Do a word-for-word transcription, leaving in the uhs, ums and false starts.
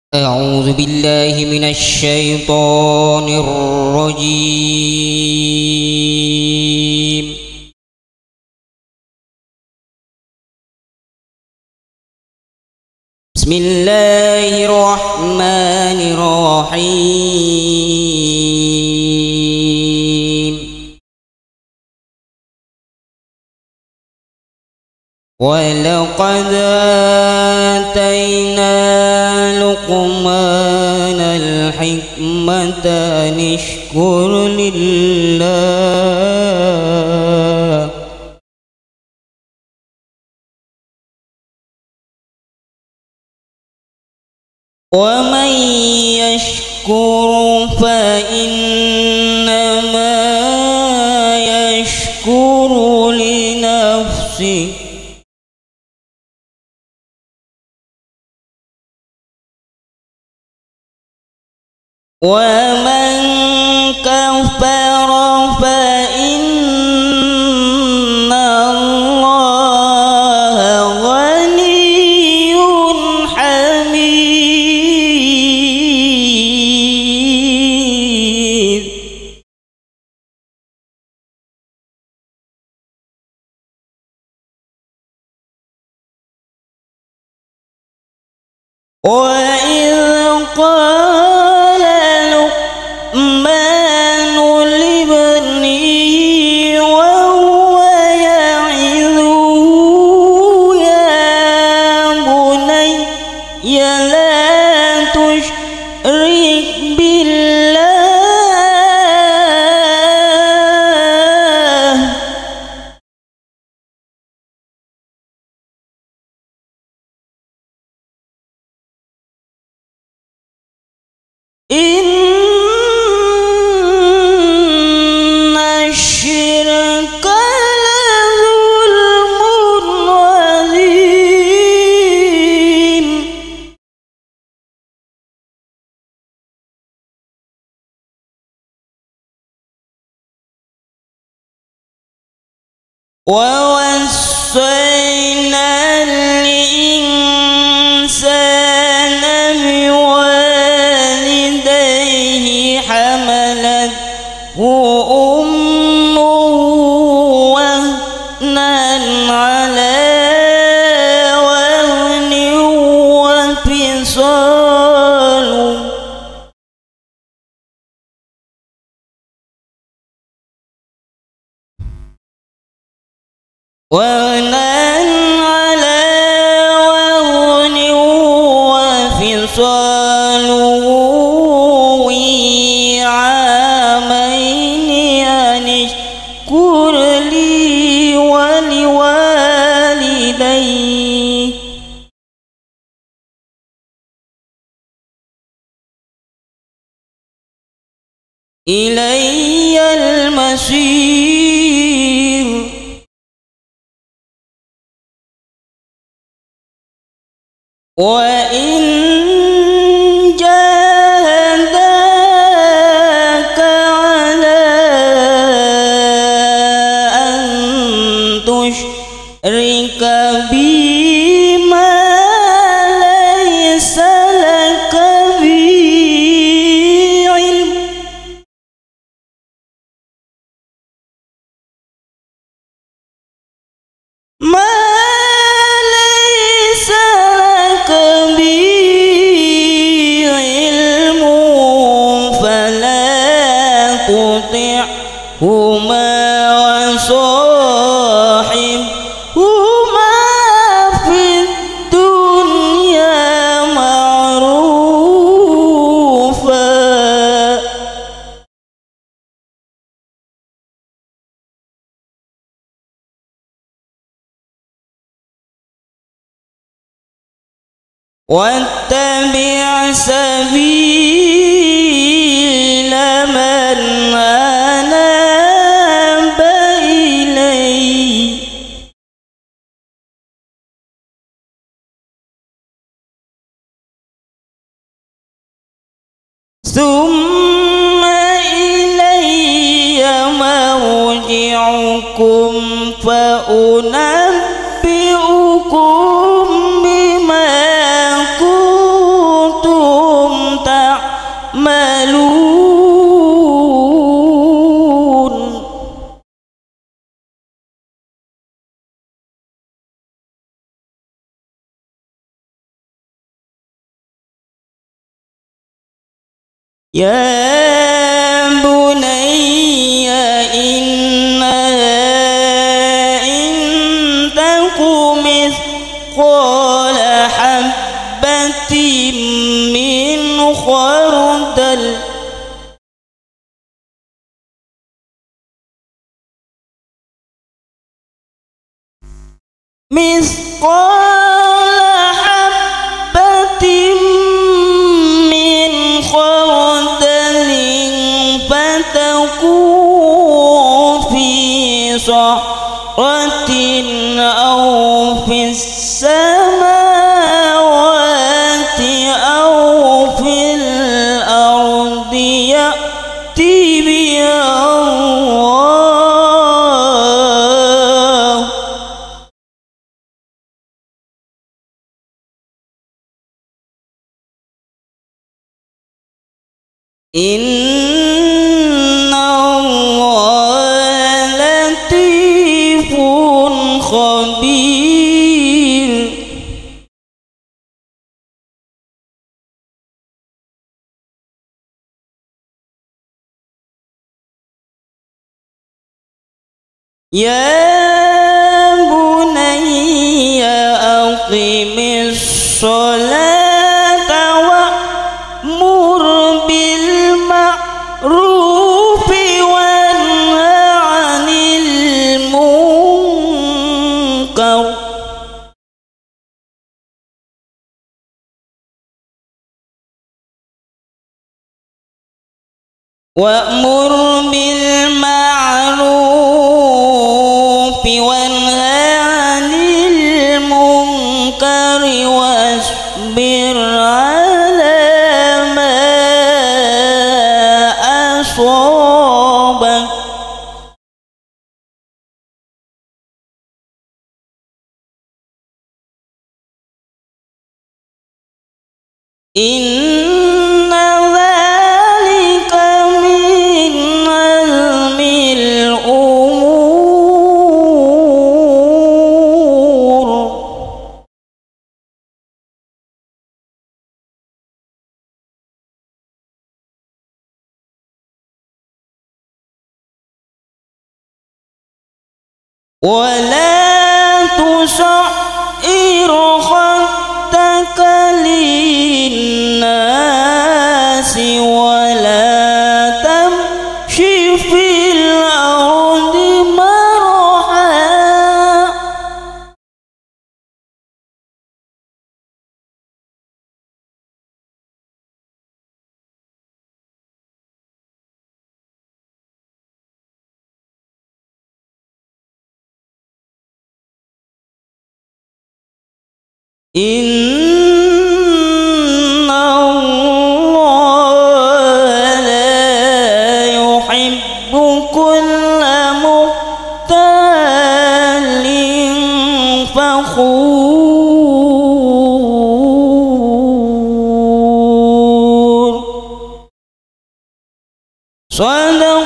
أعوذ بالله من الشيطان الرجيم. بسم الله الرحمن الرحيم. ولقد آتينا لقمان الحكمة أن اشكر لله ومن يشكر فإنما يشكر لنفسه ومن كفر فإن الله غني حميد. وإذ قال لقمان لابنه وهو يعظه يا بني لا تشرك بالله إن الشرك لظلم عظيم. ووصينا الإنسان بوالديه حملته أمه وهنا على وهن وفصاله وهنا على وهن وفصاله عامين أن اشكر لي ولوالديك إلي المصير. وإن جاهداك على أن تشرك بي ما ليس لك به علم ما ليس لك به علم فلا تطعهما وصاحبهما في الدنيا معروفا. واتبع سبيل من أناب إلي ثم إلي مرجعكم فأنبئكم بما كنتم يا بني إنها إن تك مثقال حبة من خردل مثقال حبة من خردل فتكون في صخرة أو في السماوات أو في الأرض يأتي بها الله إن الله لطيف خبير. يا بني أقم الصلاة وأمر بالمعروف وانه عن المنكر وأمر بالمعروف وانه عن المنكر واصبر على ما أصابك إن ذلك من عزم الأمور. ولا تصعر خدك للناس ولا تمش في الأرض مرحا إن الله لا يحب كل مختال فخور. صدق